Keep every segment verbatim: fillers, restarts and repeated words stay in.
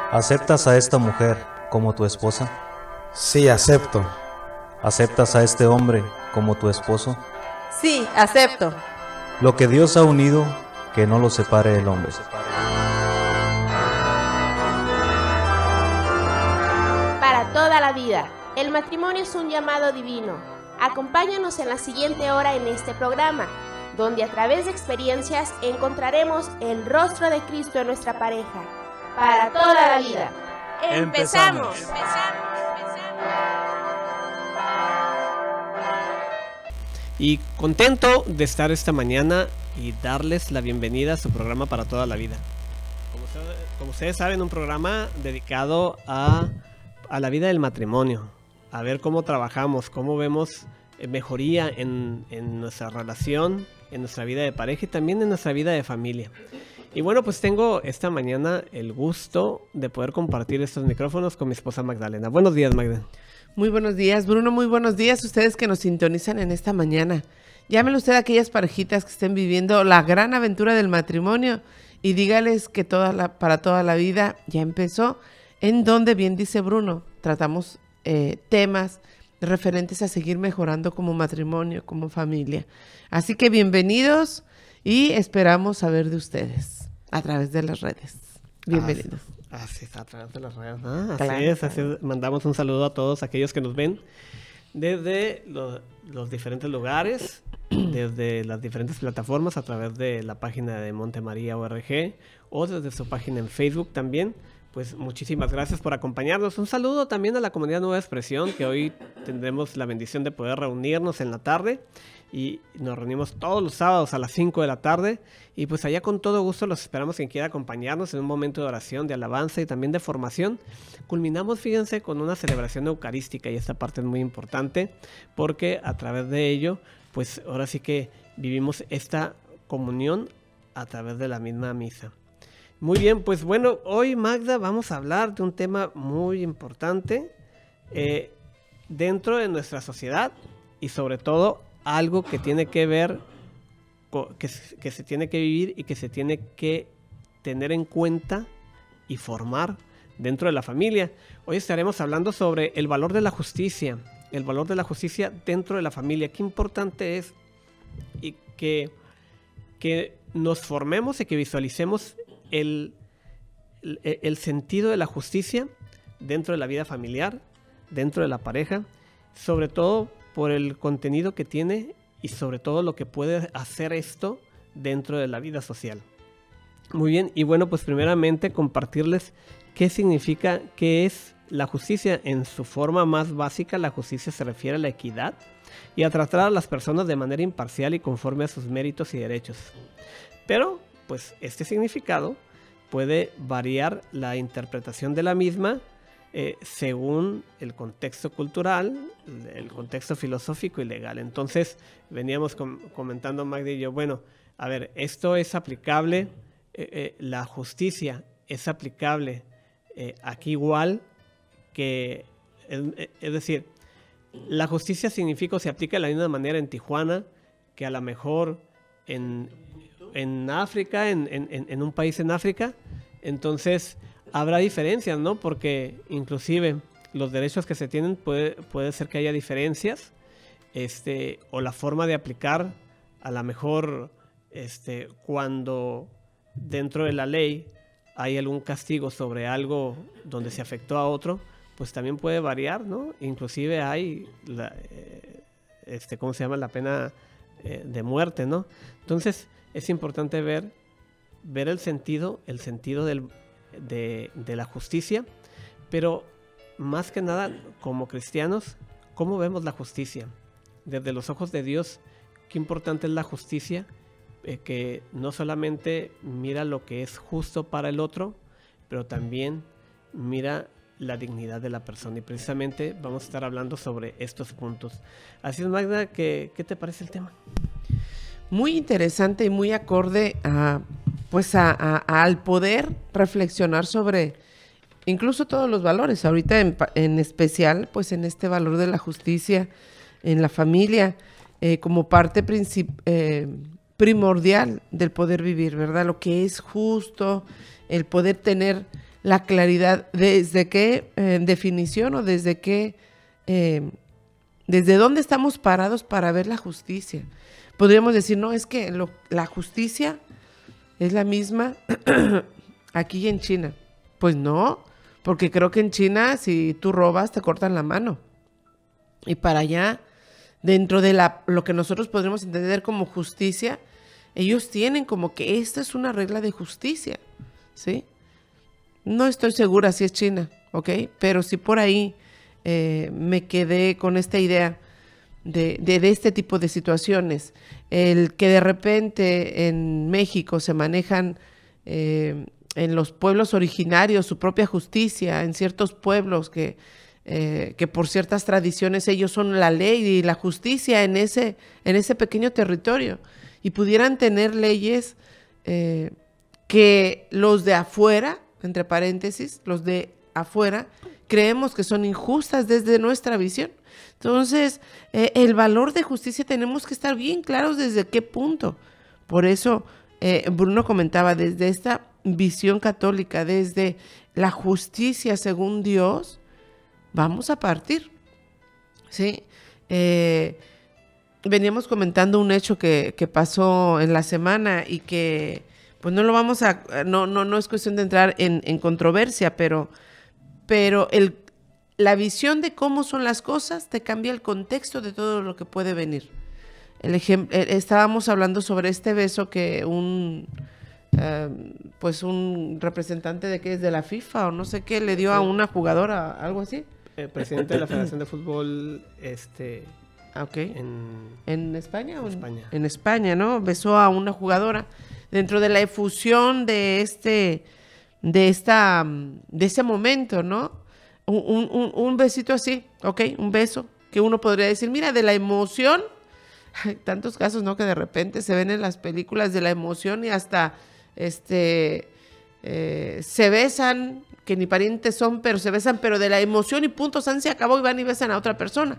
¿Aceptas a esta mujer como tu esposa? Sí, acepto. ¿Aceptas a este hombre como tu esposo? Sí, acepto. Lo que Dios ha unido, que no lo separe el hombre. Para toda la vida, el matrimonio es un llamado divino. Acompáñanos en la siguiente hora en este programa, donde a través de experiencias encontraremos el rostro de Cristo en nuestra pareja. Para toda la vida. ¡Empezamos! ¡Empezamos! Y contento de estar esta mañana y darles la bienvenida a su programa Para Toda la Vida. Como ustedes, como ustedes saben, un programa dedicado a, a la vida del matrimonio, a ver cómo trabajamos, cómo vemos mejoría en, en nuestra relación, en nuestra vida de pareja y también en nuestra vida de familia. Y bueno, pues tengo esta mañana el gusto de poder compartir estos micrófonos con mi esposa Magdalena. Buenos días, Magdalena. Muy buenos días, Bruno, muy buenos días a ustedes que nos sintonizan en esta mañana. Llámenle usted a aquellas parejitas que estén viviendo la gran aventura del matrimonio y dígales que toda la, para toda la vida ya empezó, en donde, bien dice Bruno, tratamos eh, temas referentes a seguir mejorando como matrimonio, como familia. Así que bienvenidos y esperamos saber de ustedes a través de las redes. Bienvenidos. Ah, Así es, a través de las redes. Ah, así claro, es, así es. Mandamos un saludo a todos aquellos que nos ven desde lo, los diferentes lugares, desde las diferentes plataformas, a través de la página de Montemaría O R G o desde su página en Facebook también. Pues muchísimas gracias por acompañarnos. Un saludo también a la comunidad Nueva Expresión, que hoy tendremos la bendición de poder reunirnos en la tarde. Y nos reunimos todos los sábados a las cinco de la tarde. Y pues allá con todo gusto los esperamos quien quiera acompañarnos en un momento de oración, de alabanza y también de formación. Culminamos, fíjense, con una celebración eucarística y esta parte es muy importante porque a través de ello, pues ahora sí que vivimos esta comunión a través de la misma misa. Muy bien, pues bueno, hoy Magda vamos a hablar de un tema muy importante eh, dentro de nuestra sociedad y sobre todo algo que tiene que ver, con, que, que se tiene que vivir y que se tiene que tener en cuenta y formar dentro de la familia. Hoy estaremos hablando sobre el valor de la justicia, el valor de la justicia dentro de la familia. Qué importante es y que, que nos formemos y que visualicemos el, el, el sentido de la justicia dentro de la vida familiar, dentro de la pareja, sobre todo por el contenido que tiene y sobre todo lo que puede hacer esto dentro de la vida social. Muy bien, y bueno, pues primeramente compartirles qué significa, qué es la justicia. En su forma más básica, la justicia se refiere a la equidad y a tratar a las personas de manera imparcial y conforme a sus méritos y derechos. Pero, pues este significado puede variar la interpretación de la misma Eh, según el contexto cultural, el contexto filosófico y legal. Entonces veníamos com- comentando Magda y yo, bueno, a ver, esto es aplicable, eh, eh, la justicia es aplicable eh, aquí igual que, eh, es decir, la justicia significa o se aplica de la misma manera en Tijuana que a lo mejor en, en África, en, en, en un país en África. Entonces habrá diferencias, ¿no? Porque inclusive los derechos que se tienen puede, puede ser que haya diferencias, este, o la forma de aplicar, a lo mejor este, cuando dentro de la ley hay algún castigo sobre algo donde se afectó a otro, pues también puede variar, ¿no? Inclusive hay, la, eh, este, ¿cómo se llama? La pena eh, de muerte, ¿no? Entonces es importante ver, ver el sentido, el sentido del De, de la justicia, pero más que nada como cristianos, ¿cómo vemos la justicia? Desde los ojos de Dios, qué importante es la justicia, eh, que no solamente mira lo que es justo para el otro, pero también mira la dignidad de la persona, y precisamente vamos a estar hablando sobre estos puntos. Así es, Magda, ¿qué, qué te parece el tema? Muy interesante y muy acorde a pues a, a, a, al poder reflexionar sobre incluso todos los valores, ahorita en, en especial pues en este valor de la justicia en la familia eh, como parte princip- eh, primordial del poder vivir, ¿verdad? Lo que es justo, el poder tener la claridad, desde qué eh, definición o desde qué, eh, desde dónde estamos parados para ver la justicia. Podríamos decir, no, es que lo, la justicia es la misma aquí y en China. Pues no, porque creo que en China si tú robas te cortan la mano. Y para allá, dentro de la, lo que nosotros podríamos entender como justicia, ellos tienen como que esta es una regla de justicia, ¿sí? No estoy segura si es China, ¿ok? Pero sí por ahí eh, me quedé con esta idea de, de, de este tipo de situaciones. El que de repente en México se manejan eh, en los pueblos originarios su propia justicia, en ciertos pueblos que, eh, que por ciertas tradiciones ellos son la ley y la justicia en ese, en ese pequeño territorio. Y pudieran tener leyes eh, que los de afuera, entre paréntesis, los de afuera, creemos que son injustas desde nuestra visión. Entonces, eh, el valor de justicia tenemos que estar bien claros desde qué punto. Por eso, eh, Bruno comentaba, desde esta visión católica, desde la justicia según Dios, vamos a partir, ¿sí? Eh, veníamos comentando un hecho que, que pasó en la semana y que pues no lo vamos a, no, no, no es cuestión de entrar en, en controversia, pero, pero el, la visión de cómo son las cosas te cambia el contexto de todo lo que puede venir. El ejemplo, estábamos hablando sobre este beso que un, uh, pues un representante de qué es de la FIFA o no sé qué le dio a una jugadora, algo así. El presidente de la Federación de Fútbol, este... Okay. En, ¿En España? En o España. En España, ¿no? Besó a una jugadora. Dentro de la efusión de este, de esta, de ese momento, ¿no? Un, un, un besito así, ¿ok? Un beso que uno podría decir, mira, de la emoción, hay tantos casos, ¿no? Que de repente se ven en las películas de la emoción y hasta, este, eh, se besan, que ni parientes son, pero se besan, pero de la emoción y punto, san, se acabó y van y besan a otra persona.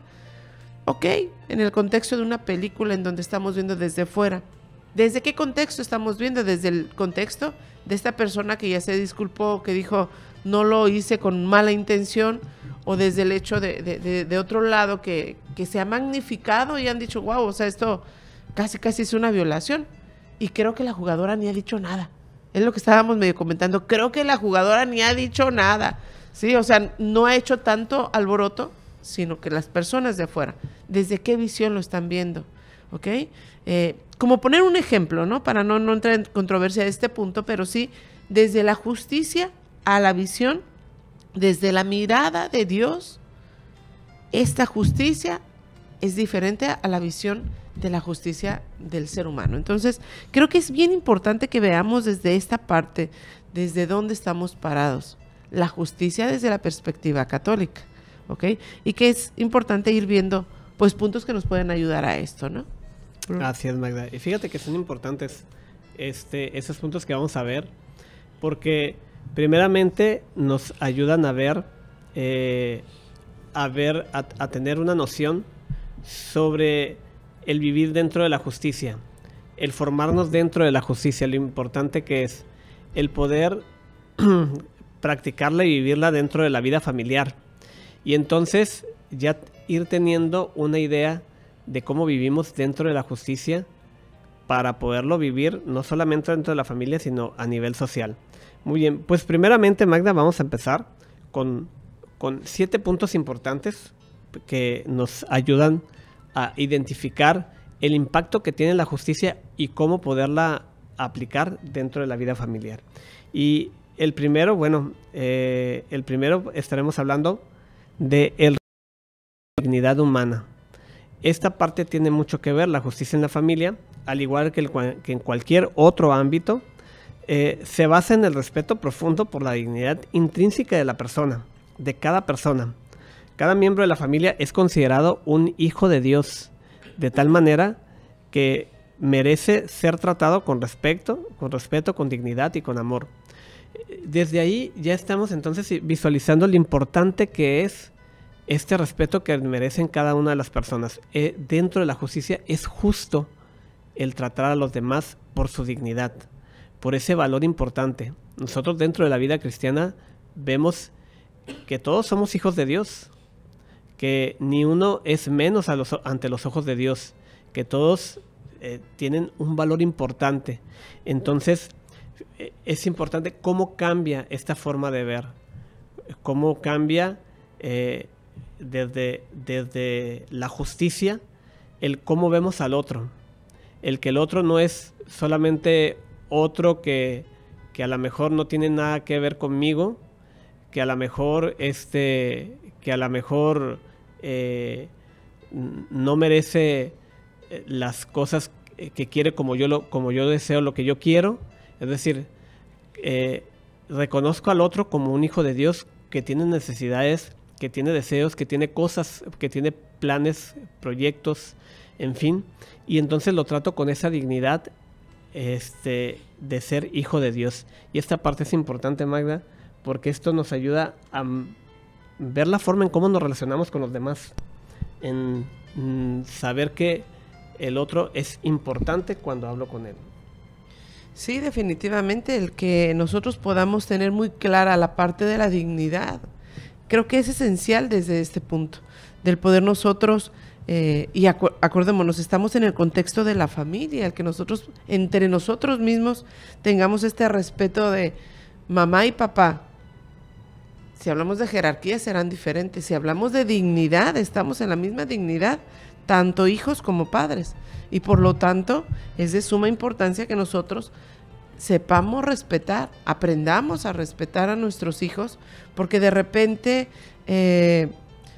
Ok, en el contexto de una película en donde estamos viendo desde fuera. ¿Desde qué contexto estamos viendo? Desde el contexto de esta persona que ya se disculpó, que dijo no lo hice con mala intención, o desde el hecho de, de, de, de otro lado que, que se ha magnificado y han dicho, wow, o sea, esto casi casi es una violación. Y creo que la jugadora ni ha dicho nada. Es lo que estábamos medio comentando. Creo que la jugadora ni ha dicho nada. Sí, o sea, no ha hecho tanto alboroto, sino que las personas de afuera, ¿desde qué visión lo están viendo? ¿Ok? Eh, como poner un ejemplo, ¿no? Para no, no entrar en controversia de este punto, pero sí desde la justicia a la visión, desde la mirada de Dios, esta justicia es diferente a la visión de la justicia del ser humano. Entonces, creo que es bien importante que veamos desde esta parte, desde dónde estamos parados, la justicia desde la perspectiva católica. ¿Ok? Y que es importante ir viendo, pues, puntos que nos pueden ayudar a esto, ¿no? Así es, Magda. Y fíjate que son importantes este, esos puntos que vamos a ver, porque primeramente nos ayudan a ver, eh, a ver, a, a tener una noción sobre el vivir dentro de la justicia, el formarnos dentro de la justicia, lo importante que es el poder practicarla y vivirla dentro de la vida familiar. Y entonces ya ir teniendo una idea de cómo vivimos dentro de la justicia para poderlo vivir no solamente dentro de la familia, sino a nivel social. Muy bien, pues primeramente, Magda, vamos a empezar con, con siete puntos importantes que nos ayudan a identificar el impacto que tiene la justicia y cómo poderla aplicar dentro de la vida familiar. Y el primero, bueno, eh, el primero estaremos hablando de el dignidad humana. Esta parte tiene mucho que ver, la justicia en la familia, al igual que, el, que en cualquier otro ámbito, eh, se basa en el respeto profundo por la dignidad intrínseca de la persona, de cada persona. Cada miembro de la familia es considerado un hijo de Dios, de tal manera que merece ser tratado con respeto, con respeto, con dignidad y con amor. Desde ahí ya estamos entonces visualizando lo importante que es este respeto que merecen cada una de las personas. Eh, dentro de la justicia es justo el tratar a los demás por su dignidad, por ese valor importante. Nosotros dentro de la vida cristiana vemos que todos somos hijos de Dios, que ni uno es menos a los, ante los ojos de Dios, que todos eh, tienen un valor importante. Entonces, eh, es importante cómo cambia esta forma de ver, cómo cambia eh, desde, desde la justicia, el cómo vemos al otro, el que el otro no es solamente otro que, que a lo mejor no tiene nada que ver conmigo, que a lo mejor este, que a lo mejor eh, no merece las cosas que quiere como yo lo, como yo deseo, lo que yo quiero. Es decir, eh, reconozco al otro como un hijo de Dios que tiene necesidades, que tiene deseos, que tiene cosas, que tiene planes, proyectos, en fin, y entonces lo trato con esa dignidad este, de ser hijo de Dios. Y esta parte es importante, Magda, porque esto nos ayuda a ver la forma en cómo nos relacionamos con los demás, en mm, saber que el otro es importante cuando hablo con él. Sí, definitivamente, el que nosotros podamos tener muy clara la parte de la dignidad. Creo que es esencial desde este punto, del poder nosotros, eh, y acu acordémonos, estamos en el contexto de la familia, el que nosotros, entre nosotros mismos, tengamos este respeto de mamá y papá. Si hablamos de jerarquía serán diferentes, si hablamos de dignidad, estamos en la misma dignidad, tanto hijos como padres, y por lo tanto es de suma importancia que nosotros sepamos respetar, aprendamos a respetar a nuestros hijos, porque de repente eh,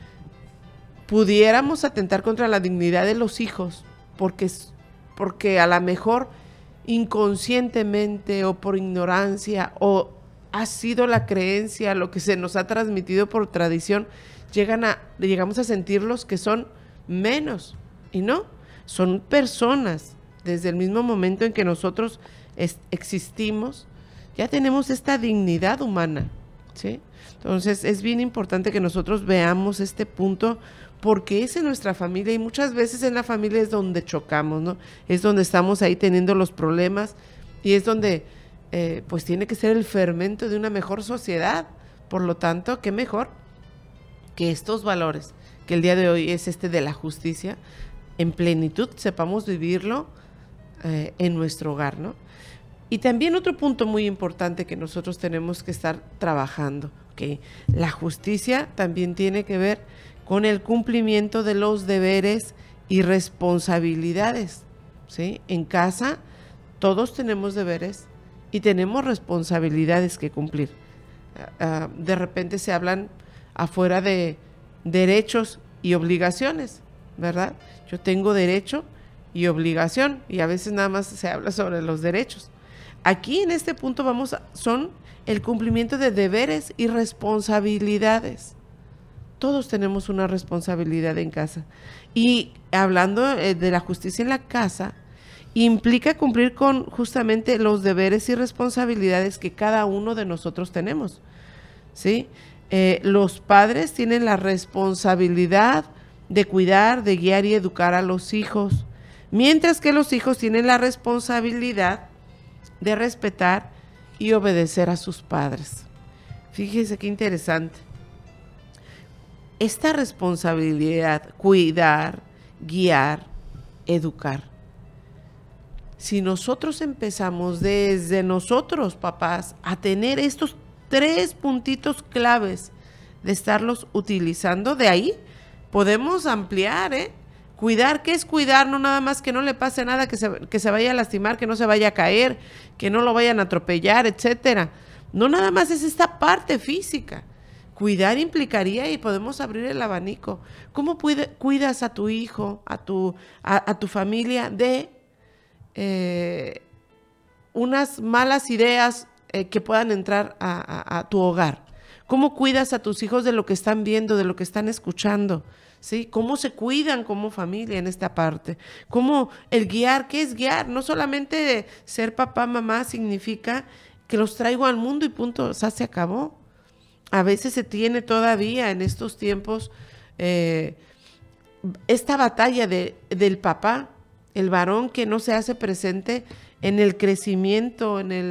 pudiéramos atentar contra la dignidad de los hijos, porque, porque a lo mejor inconscientemente o por ignorancia o ha sido la creencia, lo que se nos ha transmitido por tradición, llegan a, llegamos a sentirlos que son menos, y no, son personas. Desde el mismo momento en que nosotros es, existimos, ya tenemos esta dignidad humana, ¿sí? Entonces es bien importante que nosotros veamos este punto, porque es en nuestra familia, y muchas veces en la familia es donde chocamos, ¿no? Es donde estamos ahí teniendo los problemas, y es donde eh, pues tiene que ser el fermento de una mejor sociedad. Por lo tanto, qué mejor que estos valores, que el día de hoy es este de la justicia, en plenitud sepamos vivirlo eh, en nuestro hogar, ¿no? Y también otro punto muy importante que nosotros tenemos que estar trabajando, que la justicia también tiene que ver con el cumplimiento de los deberes y responsabilidades, ¿sí? En casa todos tenemos deberes y tenemos responsabilidades que cumplir. Uh, de repente se hablan afuera de derechos y obligaciones, ¿verdad? Yo tengo derecho y obligación, y a veces nada más se habla sobre los derechos. Aquí en este punto vamos a, son el cumplimiento de deberes y responsabilidades. Todos tenemos una responsabilidad en casa. Y hablando eh, de la justicia en la casa, implica cumplir con justamente los deberes y responsabilidades que cada uno de nosotros tenemos, ¿sí? Eh, los padres tienen la responsabilidad de cuidar, de guiar y educar a los hijos, mientras que los hijos tienen la responsabilidad de respetar y obedecer a sus padres. Fíjese qué interesante. Esta responsabilidad, cuidar, guiar, educar. Si nosotros empezamos desde nosotros, papás, a tener estos tres puntitos claves de estarlos utilizando, de ahí podemos ampliar, ¿eh? Cuidar, ¿qué es cuidar? No nada más que no le pase nada, que se, que se vaya a lastimar, que no se vaya a caer, que no lo vayan a atropellar, etcétera. No nada más es esta parte física. Cuidar implicaría, y podemos abrir el abanico, ¿cómo puede, cuidas a tu hijo, a tu, a, a tu familia de eh, unas malas ideas eh, que puedan entrar a, a, a tu hogar? ¿Cómo cuidas a tus hijos de lo que están viendo, de lo que están escuchando? ¿Sí? ¿Cómo se cuidan como familia en esta parte? ¿Cómo el guiar? ¿Qué es guiar? No solamente ser papá, mamá significa que los traigo al mundo y punto, o sea, se acabó. A veces se tiene todavía en estos tiempos eh, esta batalla de, del papá, el varón que no se hace presente en el crecimiento, en el,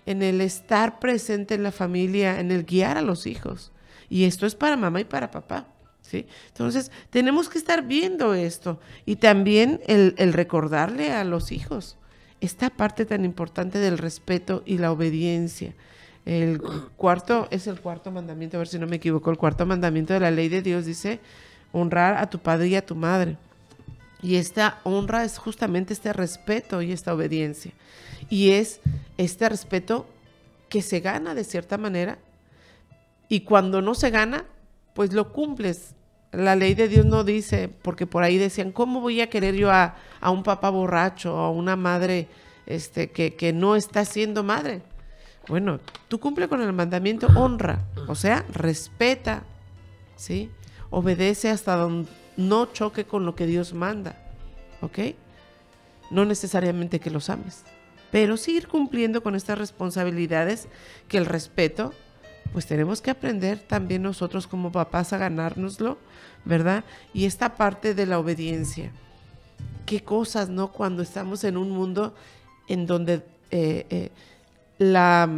en el estar presente en la familia, en el guiar a los hijos. Y esto es para mamá y para papá, ¿sí? Entonces, tenemos que estar viendo esto. Y también el, el recordarle a los hijos esta parte tan importante del respeto y la obediencia. El cuarto, es el cuarto mandamiento, a ver si no me equivoco, el cuarto mandamiento de la ley de Dios dice honrar a tu padre y a tu madre. Y esta honra es justamente este respeto y esta obediencia. Y es este respeto que se gana de cierta manera. Y cuando no se gana, pues lo cumples. La ley de Dios no dice, porque por ahí decían, ¿cómo voy a querer yo a, a un papá borracho o a una madre este, que, que no está siendo madre? Bueno, tú cumple con el mandamiento, honra, o sea, respeta, ¿sí? Obedece hasta donde no choque con lo que Dios manda, ¿ok? No necesariamente que los ames, pero sí ir cumpliendo con estas responsabilidades, que el respeto, pues tenemos que aprender también nosotros como papás a ganárnoslo, ¿verdad? Y esta parte de la obediencia. Qué cosas, ¿no? Cuando estamos en un mundo en donde eh, eh, la,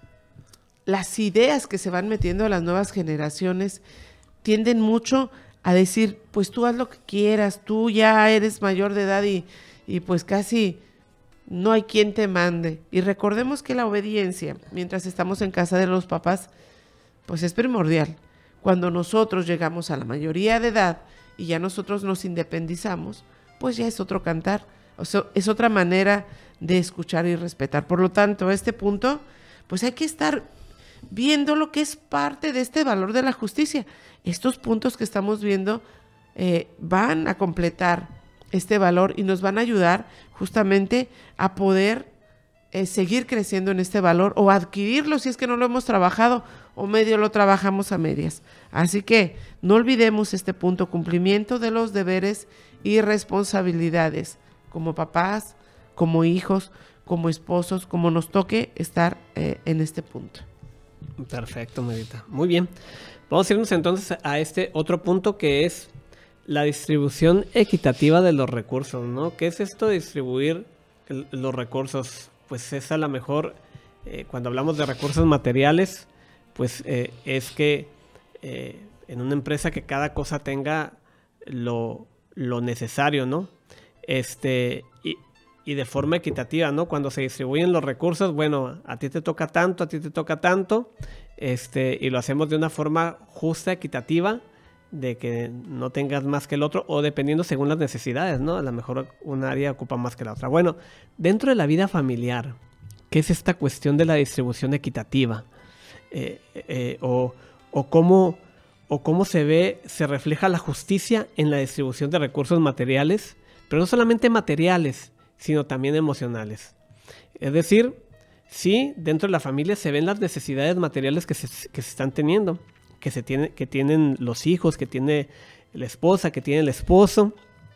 las ideas que se van metiendo a las nuevas generaciones tienden mucho a decir, pues tú haz lo que quieras, tú ya eres mayor de edad y, y pues casi no hay quien te mande. Y recordemos que la obediencia, mientras estamos en casa de los papás, pues es primordial. Cuando nosotros llegamos a la mayoría de edad y ya nosotros nos independizamos, pues ya es otro cantar, o sea, es otra manera de escuchar y respetar. Por lo tanto, a este punto, pues hay que estar viendo lo que es parte de este valor de la justicia. Estos puntos que estamos viendo eh, van a completar este valor y nos van a ayudar justamente a poder eh, seguir creciendo en este valor o adquirirlo si es que no lo hemos trabajado o medio lo trabajamos a medias. Así que no olvidemos este punto, cumplimiento de los deberes y responsabilidades como papás, como hijos, como esposos, como nos toque estar eh, en este punto. Perfecto, Medita. Muy bien. Vamos a irnos entonces a este otro punto que es la distribución equitativa de los recursos, ¿no? ¿Qué es esto de distribuir el, los recursos? Pues es a lo mejor, eh, cuando hablamos de recursos materiales, pues eh, es que eh, en una empresa que cada cosa tenga lo, lo necesario, ¿no? Este, y, y de forma equitativa, ¿no? Cuando se distribuyen los recursos, bueno, a ti te toca tanto, a ti te toca tanto, este, y lo hacemos de una forma justa, equitativa, de que no tengas más que el otro, o dependiendo según las necesidades, ¿no? A lo mejor un área ocupa más que la otra. Bueno, dentro de la vida familiar, ¿qué es esta cuestión de la distribución equitativa? Eh, eh, o, o, cómo, o cómo se ve, se refleja la justicia en la distribución de recursos materiales, pero no solamente materiales, sino también emocionales. Es decir, sí, dentro de la familia se ven las necesidades materiales que se, que se están teniendo, que, se tiene, que tienen los hijos, que tiene la esposa, que tiene el esposo,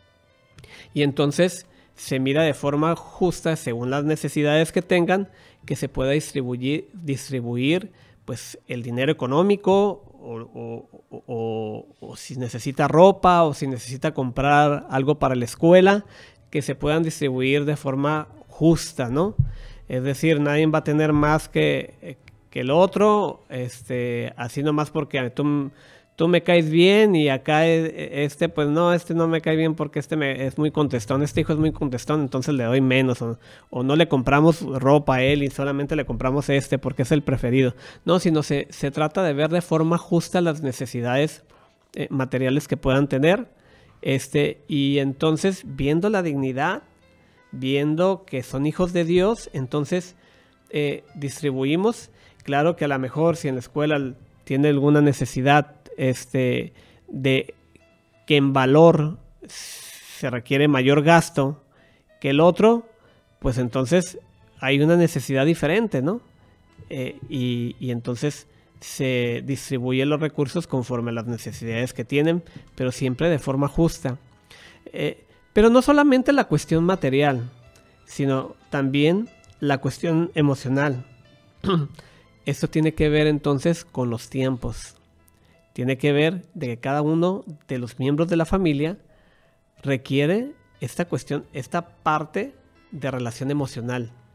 y entonces se mira de forma justa, según las necesidades que tengan, que se pueda distribuir, distribuir pues, el dinero económico, o, o, o, o, o si necesita ropa, o si necesita comprar algo para la escuela, que se puedan distribuir de forma justa, ¿no? Es decir, nadie va a tener más que, que el otro, este, así nomás porque tú, tú me caes bien y acá este, pues no, este no me cae bien porque este me, es muy contestón, este hijo es muy contestón, entonces le doy menos, o, o no le compramos ropa a él y solamente le compramos este porque es el preferido. No, sino se, se trata de ver de forma justa las necesidades eh, materiales que puedan tener, este, y entonces viendo la dignidad, viendo que son hijos de Dios, entonces eh, distribuimos. Claro que a lo mejor si en la escuela tiene alguna necesidad este, de que en valor se requiere mayor gasto que el otro, pues entonces hay una necesidad diferente, ¿no? Eh, y, y entonces se distribuyen los recursos conforme a las necesidades que tienen, pero siempre de forma justa. Eh, pero no solamente la cuestión material, sino también la cuestión emocional. Esto tiene que ver entonces con los tiempos. Tiene que ver de que cada uno de los miembros de la familia requiere esta cuestión, esta parte de relación emocional,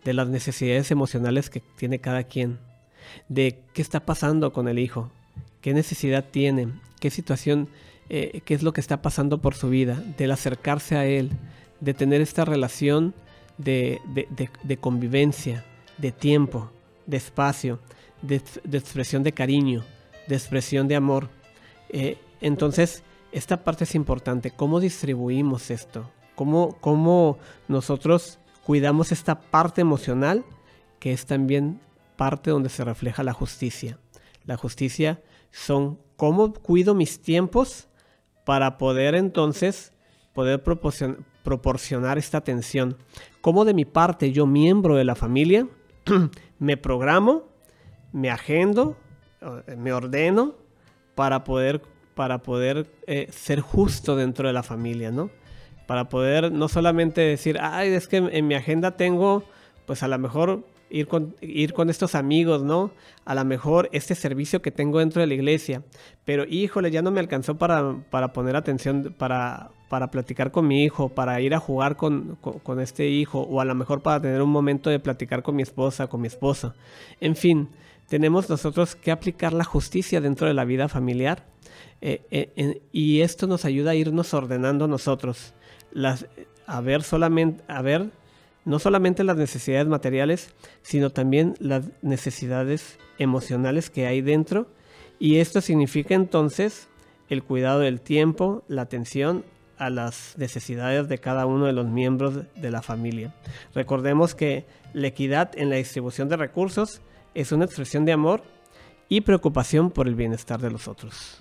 de las necesidades emocionales que tiene cada quien, de qué está pasando con el hijo, qué necesidad tiene, qué situación, eh, qué es lo que está pasando por su vida, del acercarse a él, de tener esta relación de, de, de, de convivencia, de tiempo, de espacio, de, de expresión de cariño, de expresión de amor. Eh, entonces, esta parte es importante. ¿Cómo distribuimos esto? ¿Cómo, cómo nosotros cuidamos esta parte emocional, que es también parte donde se refleja la justicia? La justicia son cómo cuido mis tiempos para poder entonces poder proporcion- proporcionar esta atención. Cómo de mi parte, yo miembro de la familia, me programo, me agendo, me ordeno para poder, para poder eh, ser justo dentro de la familia, ¿no? Para poder no solamente decir, ay, es que en mi agenda tengo, pues a lo mejor ir con, ir con estos amigos, ¿no? A lo mejor este servicio que tengo dentro de la iglesia, pero híjole, ya no me alcanzó para, para poner atención, para, para platicar con mi hijo, para ir a jugar con, con, con este hijo, o a lo mejor para tener un momento de platicar con mi esposa, con mi esposo. En fin, tenemos nosotros que aplicar la justicia dentro de la vida familiar, eh, eh, eh, y esto nos ayuda a irnos ordenando nosotros, las, a ver solamente, a ver no solamente las necesidades materiales, sino también las necesidades emocionales que hay dentro, y esto significa entonces el cuidado del tiempo, la atención a las necesidades de cada uno de los miembros de la familia. Recordemos que la equidad en la distribución de recursos es una expresión de amor y preocupación por el bienestar de los otros.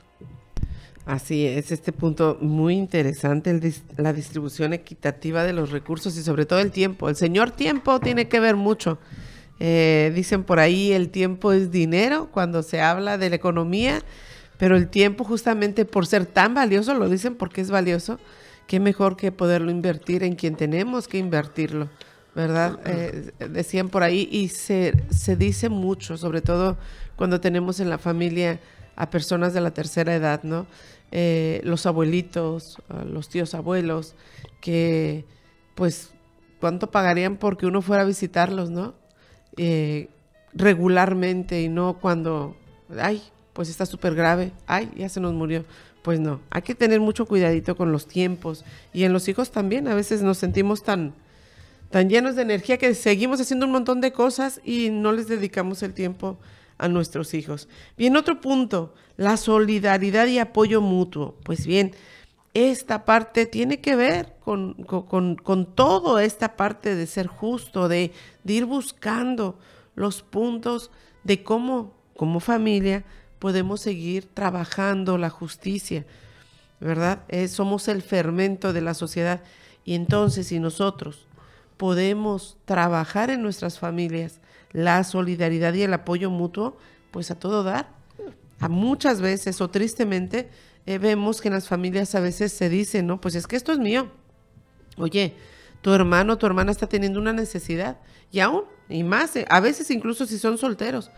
Así es, este punto muy interesante, el dis- la distribución equitativa de los recursos y sobre todo el tiempo. El señor tiempo tiene que ver mucho. Eh, dicen por ahí, el tiempo es dinero cuando se habla de la economía, pero el tiempo justamente por ser tan valioso, lo dicen porque es valioso, qué mejor que poderlo invertir en quien tenemos que invertirlo, ¿verdad? Eh, decían por ahí y se, se dice mucho, sobre todo cuando tenemos en la familia a personas de la tercera edad, ¿no? Eh, los abuelitos, los tíos abuelos, que pues cuánto pagarían porque uno fuera a visitarlos, ¿no? Eh, regularmente y no cuando, ay, pues está súper grave, ay, ya se nos murió. Pues no, hay que tener mucho cuidadito con los tiempos y en los hijos también. A veces nos sentimos tan, tan llenos de energía que seguimos haciendo un montón de cosas y no les dedicamos el tiempo a nuestros hijos. Bien, otro punto, la solidaridad y apoyo mutuo. Pues bien, esta parte tiene que ver con, con, con, con toda esta parte de ser justo, de, de ir buscando los puntos de cómo, como familia, podemos seguir trabajando la justicia, ¿verdad? Eh, somos el fermento de la sociedad y entonces si nosotros podemos trabajar en nuestras familias la solidaridad y el apoyo mutuo, pues a todo dar. A muchas veces o tristemente eh, vemos que en las familias a veces se dice, no, pues es que esto es mío. Oye, tu hermano o tu hermana está teniendo una necesidad y aún, y más, eh, a veces incluso si son solteros,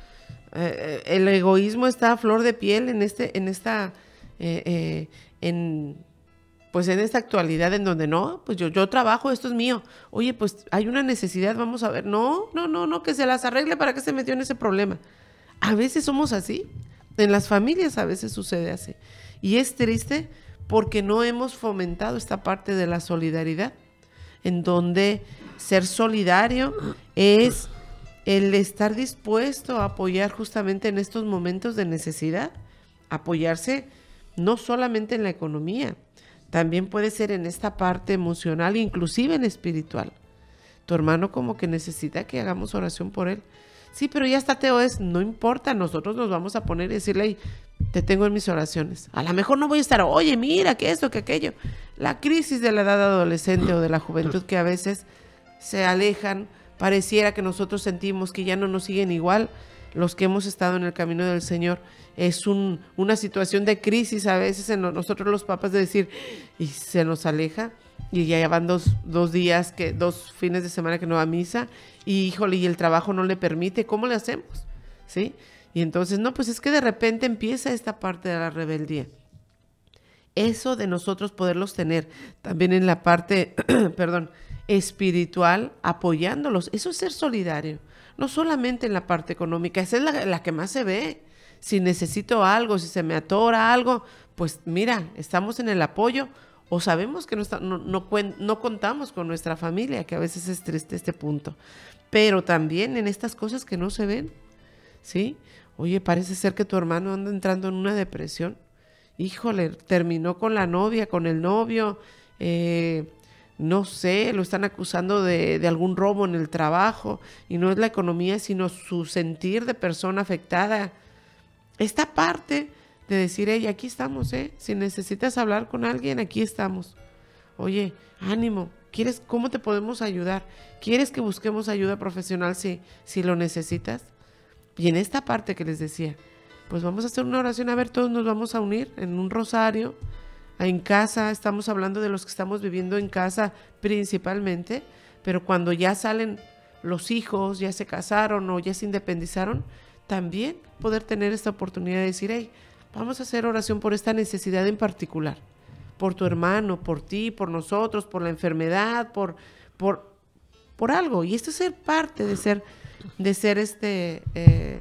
eh, el egoísmo está a flor de piel en este, en esta, eh, eh, en pues en esta actualidad en donde no, pues yo, yo trabajo, esto es mío. Oye, pues hay una necesidad, vamos a ver. No, no, no, no, que se las arregle para que se metió en ese problema. A veces somos así. En las familias a veces sucede así. Y es triste porque no hemos fomentado esta parte de la solidaridad, en donde ser solidario es el estar dispuesto a apoyar justamente en estos momentos de necesidad. Apoyarse no solamente en la economía, también puede ser en esta parte emocional, inclusive en espiritual. Tu hermano como que necesita que hagamos oración por él. Sí, pero ya está ateo, es, no importa, nosotros nos vamos a poner y decirle, hey, te tengo en mis oraciones. A lo mejor no voy a estar, oye, mira, que esto, que aquello. La crisis de la edad adolescente o de la juventud que a veces se alejan, pareciera que nosotros sentimos que ya no nos siguen igual los que hemos estado en el camino del Señor. Es un, una situación de crisis a veces en nosotros los papás de decir, y se nos aleja, y ya van dos, dos días, que dos fines de semana que no va a misa, y híjole, y el trabajo no le permite, ¿cómo le hacemos? ¿Sí? Y entonces, no, pues es que de repente empieza esta parte de la rebeldía. Eso de nosotros poderlos tener, también en la parte, perdón, espiritual, apoyándolos. Eso es ser solidario. No solamente en la parte económica, esa es la, la que más se ve. Si necesito algo, si se me atora algo, pues mira, estamos en el apoyo o sabemos que no, está, no, no, no contamos con nuestra familia, que a veces es triste este punto. Pero también en estas cosas que no se ven, ¿sí? Oye, parece ser que tu hermano anda entrando en una depresión. Híjole, terminó con la novia, con el novio, eh, no sé, lo están acusando de, de algún robo en el trabajo, y no es la economía, sino su sentir de persona afectada. Esta parte de decir, hey, aquí estamos, ¿eh? Si necesitas hablar con alguien, aquí estamos. Oye, ánimo, ¿quieres, cómo te podemos ayudar? ¿Quieres que busquemos ayuda profesional si, si lo necesitas? Y en esta parte que les decía, pues vamos a hacer una oración, a ver, todos nos vamos a unir en un rosario, en casa, estamos hablando de los que estamos viviendo en casa principalmente, pero cuando ya salen los hijos, ya se casaron o ya se independizaron, también poder tener esta oportunidad de decir, hey, vamos a hacer oración por esta necesidad en particular, por tu hermano, por ti, por nosotros, por la enfermedad, por, por, por algo. Y esto es ser parte de ser, de ser este, eh,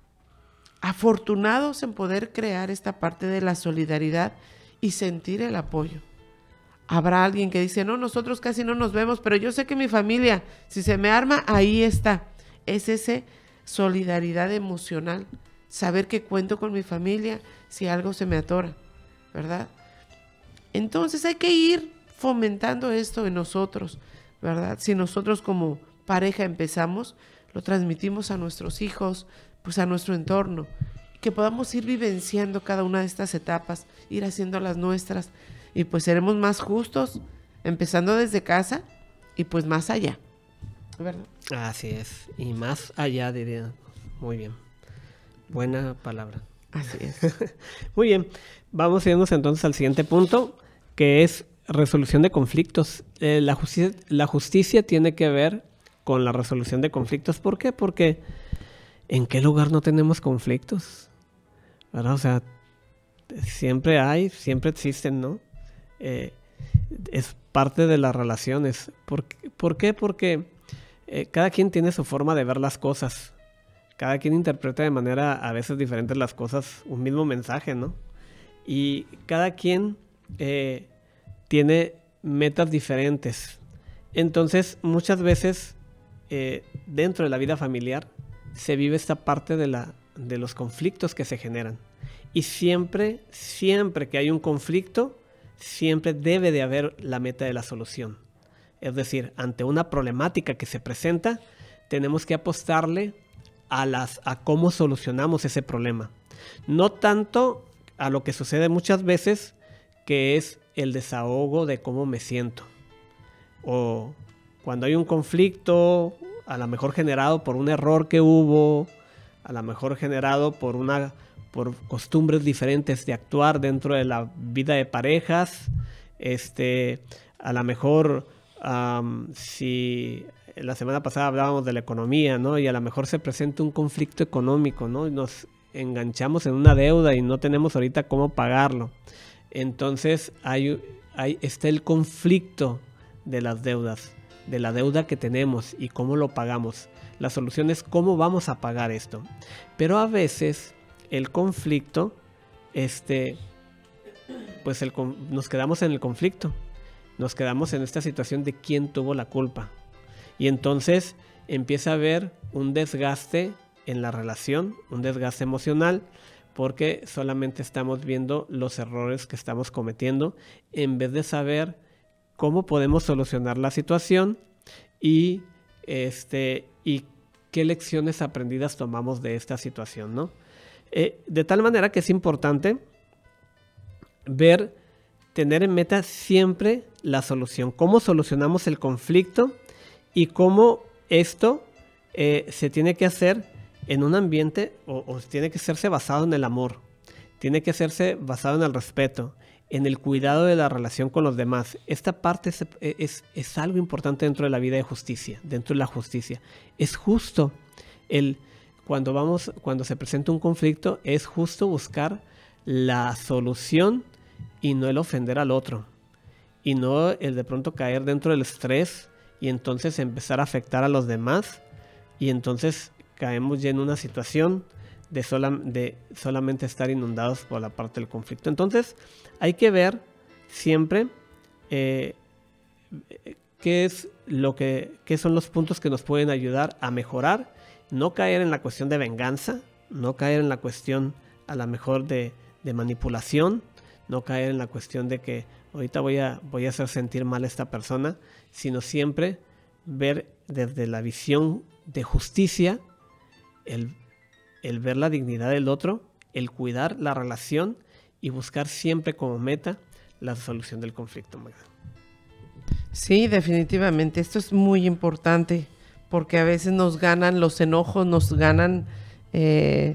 afortunados en poder crear esta parte de la solidaridad y sentir el apoyo. Habrá alguien que dice, no, nosotros casi no nos vemos, pero yo sé que mi familia, si se me arma, ahí está. Es ese solidaridad emocional, saber que cuento con mi familia si algo se me atora, ¿verdad? Entonces hay que ir fomentando esto en nosotros, ¿verdad? Si nosotros como pareja empezamos, lo transmitimos a nuestros hijos, pues a nuestro entorno, que podamos ir vivenciando cada una de estas etapas, ir haciendo las nuestras, y pues seremos más justos, empezando desde casa y pues más allá, ¿verdad? Así es, y más allá diría. Muy bien, buena palabra. Así es. Muy bien, vamos a irnos entonces al siguiente punto, que es resolución de conflictos. Eh, la, justicia, la justicia tiene que ver con la resolución de conflictos. ¿Por qué? Porque ¿en qué lugar no tenemos conflictos? ¿Verdad? O sea, siempre hay, siempre existen, ¿no? Eh, es parte de las relaciones. ¿Por, ¿por qué? Porque eh, cada quien tiene su forma de ver las cosas. Cada quien interpreta de manera a veces diferente las cosas, un mismo mensaje, ¿no? Y cada quien eh, tiene metas diferentes. Entonces, muchas veces, eh, dentro de la vida familiar, se vive esta parte de, la, de los conflictos que se generan. Y siempre, siempre que hay un conflicto, siempre debe de haber la meta de la solución. Es decir, ante una problemática que se presenta, tenemos que apostarle a, las, a cómo solucionamos ese problema. No tanto a lo que sucede muchas veces, que es el desahogo de cómo me siento. O cuando hay un conflicto, a lo mejor generado por un error que hubo, a lo mejor generado por, una, por costumbres diferentes de actuar dentro de la vida de parejas, este, a lo mejor um, si la semana pasada hablábamos de la economía, ¿no? Y a lo mejor se presenta un conflicto económico, ¿no? Y nos enganchamos en una deuda y no tenemos ahorita cómo pagarlo. Entonces hay, hay, está el conflicto de las deudas, de la deuda que tenemos y cómo lo pagamos. La solución es cómo vamos a pagar esto. Pero a veces el conflicto, este, pues el, nos quedamos en el conflicto, nos quedamos en esta situación de quién tuvo la culpa. Y entonces empieza a haber un desgaste en la relación, un desgaste emocional, porque solamente estamos viendo los errores que estamos cometiendo en vez de saber cómo podemos solucionar la situación y, este, y qué lecciones aprendidas tomamos de esta situación, ¿no? Eh, de tal manera que es importante ver, tener en meta siempre la solución, cómo solucionamos el conflicto y cómo esto eh, se tiene que hacer en un ambiente o, o tiene que hacerse basado en el amor, tiene que hacerse basado en el respeto, en el cuidado de la relación con los demás. Esta parte es, es, es algo importante dentro de la vida de justicia, dentro de la justicia. Es justo el, cuando, vamos, cuando se presenta un conflicto, es justo buscar la solución y no el ofender al otro. Y no el de pronto caer dentro del estrés y entonces empezar a afectar a los demás, y entonces caemos ya en una situación de, sola, de solamente estar inundados por la parte del conflicto. Entonces hay que ver siempre eh, qué es lo que, qué son los puntos que nos pueden ayudar a mejorar, no caer en la cuestión de venganza, no caer en la cuestión a lo mejor de, de manipulación, no caer en la cuestión de que ahorita voy a, voy a hacer sentir mal a esta persona, sino siempre ver desde la visión de justicia, el, el ver la dignidad del otro, el cuidar la relación y buscar siempre como meta la solución del conflicto, Magda. Sí, definitivamente. Esto es muy importante porque a veces nos ganan los enojos, nos ganan eh,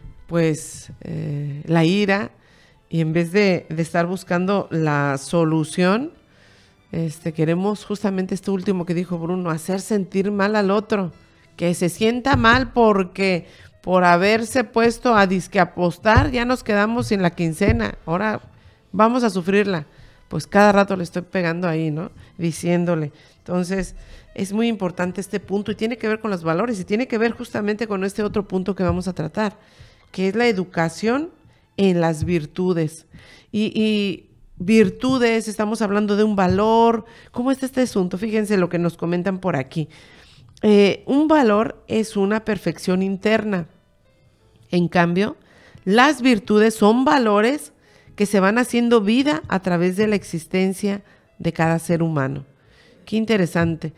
pues eh, la ira, y en vez de, de estar buscando la solución, este, queremos justamente esto último que dijo Bruno, hacer sentir mal al otro, que se sienta mal porque por haberse puesto a disque apostar ya nos quedamos sin la quincena, ahora vamos a sufrirla. Pues cada rato le estoy pegando ahí, ¿no? Diciéndole. Entonces, es muy importante este punto y tiene que ver con los valores y tiene que ver justamente con este otro punto que vamos a tratar, que es la educación en las virtudes. Y, y virtudes, estamos hablando de un valor. ¿Cómo está este asunto? Fíjense lo que nos comentan por aquí. Eh, un valor es una perfección interna. En cambio, las virtudes son valores que se van haciendo vida a través de la existencia de cada ser humano. Qué interesante.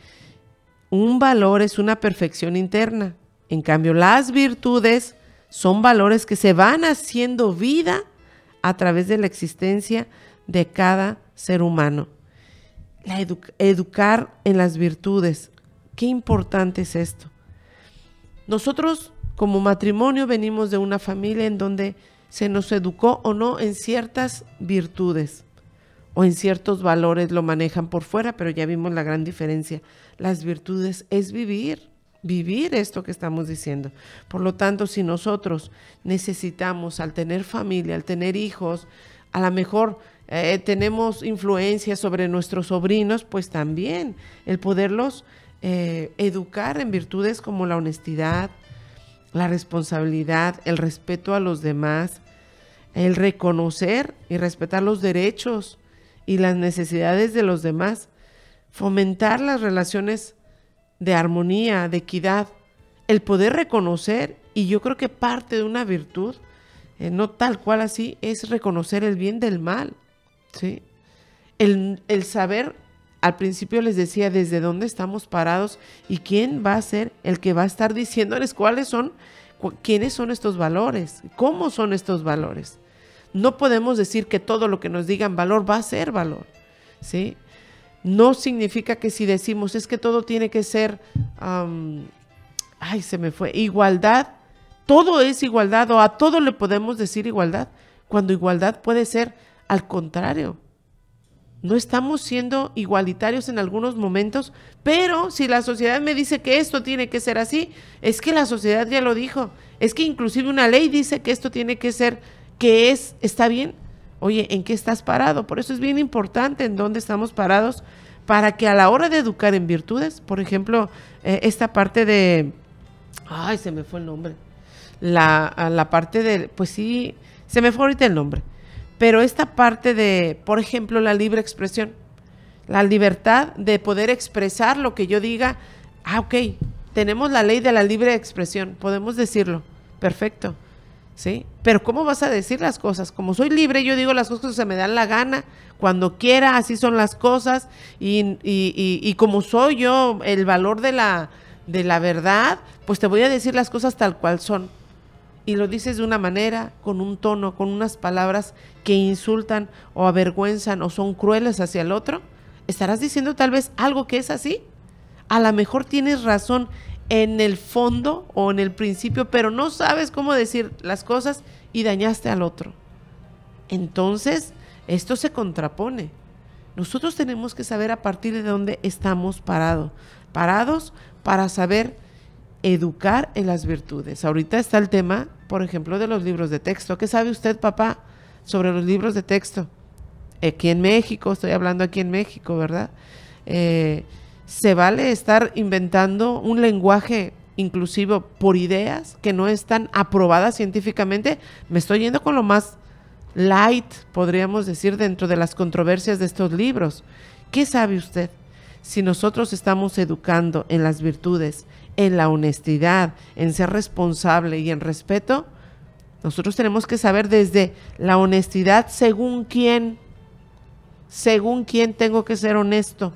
Un valor es una perfección interna. En cambio, las virtudes son valores que se van haciendo vida a través de la existencia de cada ser humano. La edu- educar en las virtudes. Qué importante es esto. Nosotros, como matrimonio, venimos de una familia en donde se nos educó o no en ciertas virtudes o en ciertos valores, lo manejan por fuera, pero ya vimos la gran diferencia. Las virtudes es vivir, vivir esto que estamos diciendo. Por lo tanto, si nosotros necesitamos, al tener familia, al tener hijos, a lo mejor eh, tenemos influencia sobre nuestros sobrinos, pues también el poderlos eh, educar en virtudes como la honestidad, la responsabilidad, el respeto a los demás, el reconocer y respetar los derechos y las necesidades de los demás, fomentar las relaciones de armonía, de equidad, el poder reconocer, y yo creo que parte de una virtud, eh, no tal cual así, es reconocer el bien del mal, ¿sí? El, el saber, al principio les decía desde dónde estamos parados y quién va a ser el que va a estar diciéndoles cuáles son, cu- quiénes son estos valores, cómo son estos valores. No podemos decir que todo lo que nos digan valor va a ser valor, ¿sí? No significa que si decimos es que todo tiene que ser, um, ay, se me fue, igualdad, todo es igualdad o a todo le podemos decir igualdad, cuando igualdad puede ser al contrario. No estamos siendo igualitarios en algunos momentos, pero si la sociedad me dice que esto tiene que ser así, es que la sociedad ya lo dijo, es que inclusive una ley dice que esto tiene que ser, que es, está bien. Oye, ¿en qué estás parado? Por eso es bien importante en dónde estamos parados, para que a la hora de educar en virtudes, por ejemplo, eh, esta parte de, ay, se me fue el nombre, la, la parte de, pues sí, se me fue ahorita el nombre, pero esta parte de, por ejemplo, la libre expresión, la libertad de poder expresar lo que yo diga. Ah, ok, tenemos la ley de la libre expresión, podemos decirlo, perfecto, ¿sí? Pero ¿cómo vas a decir las cosas? Como soy libre, yo digo las cosas que se me dan la gana, cuando quiera, así son las cosas, y, y, y, y como soy yo el valor de la, de la verdad, pues te voy a decir las cosas tal cual son. Y lo dices de una manera, con un tono, con unas palabras que insultan o avergüenzan o son crueles hacia el otro, estarás diciendo tal vez algo que es así. A lo mejor tienes razón en el fondo o en el principio, pero no sabes cómo decir las cosas y dañaste al otro. Entonces, esto se contrapone. Nosotros tenemos que saber a partir de dónde estamos parados, parados para saber educar en las virtudes. Ahorita está el tema, por ejemplo, de los libros de texto. ¿Qué sabe usted, papá, sobre los libros de texto? Aquí en México, estoy hablando aquí en México, ¿verdad? Eh, ¿Se vale estar inventando un lenguaje inclusivo por ideas que no están aprobadas científicamente? Me estoy yendo con lo más light, podríamos decir, dentro de las controversias de estos libros. ¿Qué sabe usted? Si nosotros estamos educando en las virtudes, en la honestidad, en ser responsable y en respeto, nosotros tenemos que saber desde la honestidad según quién, según quién tengo que ser honesto.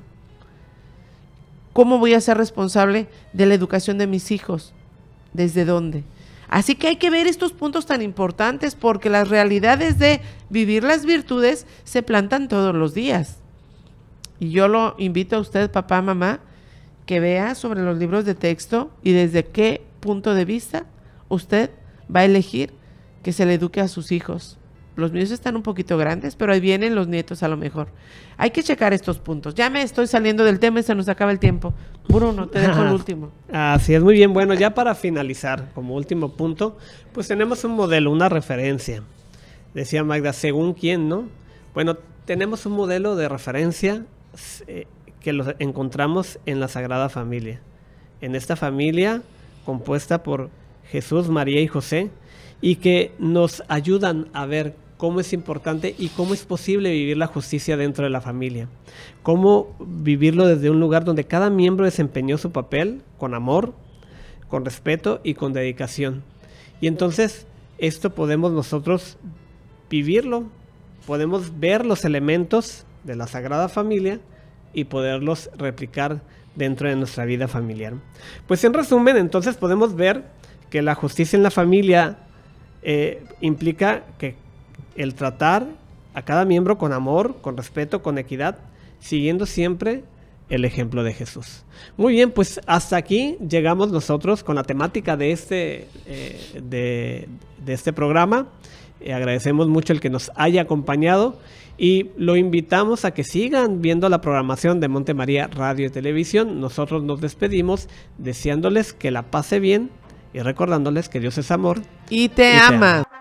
¿Cómo voy a ser responsable de la educación de mis hijos? ¿Desde dónde? Así que hay que ver estos puntos tan importantes porque las realidades de vivir las virtudes se plantan todos los días. Y yo lo invito a usted, papá, mamá, que vea sobre los libros de texto y desde qué punto de vista usted va a elegir que se le eduque a sus hijos. Los míos están un poquito grandes, pero ahí vienen los nietos a lo mejor. Hay que checar estos puntos. Ya me estoy saliendo del tema y se nos acaba el tiempo. Bruno, te dejo el último. Así es, muy bien. Bueno, ya para finalizar, como último punto, pues tenemos un modelo, una referencia. Decía Magda, ¿según quién, no? Bueno, tenemos un modelo de referencia eh, que lo encontramos en la Sagrada Familia. En esta familia compuesta por Jesús, María y José, y que nos ayudan a ver cómo es importante y cómo es posible vivir la justicia dentro de la familia. Cómo vivirlo desde un lugar donde cada miembro desempeñó su papel con amor, con respeto y con dedicación. Y entonces esto podemos nosotros vivirlo, podemos ver los elementos de la Sagrada Familia y poderlos replicar dentro de nuestra vida familiar. Pues en resumen, entonces podemos ver que la justicia en la familia eh, implica que el tratar a cada miembro con amor, con respeto, con equidad, siguiendo siempre el ejemplo de Jesús. Muy bien, pues hasta aquí llegamos nosotros con la temática de este, eh, de, de este programa. Eh, agradecemos mucho el que nos haya acompañado y lo invitamos a que sigan viendo la programación de Monte María Radio y Televisión. Nosotros nos despedimos deseándoles que la pase bien y recordándoles que Dios es amor y te, y ama. te ama.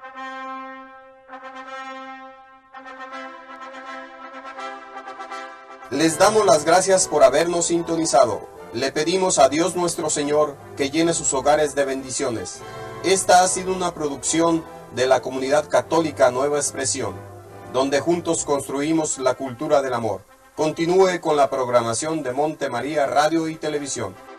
Les damos las gracias por habernos sintonizado. Le pedimos a Dios nuestro Señor que llene sus hogares de bendiciones. Esta ha sido una producción de la Comunidad Católica Nueva Expresión, donde juntos construimos la cultura del amor. Continúe con la programación de Monte María Radio y Televisión.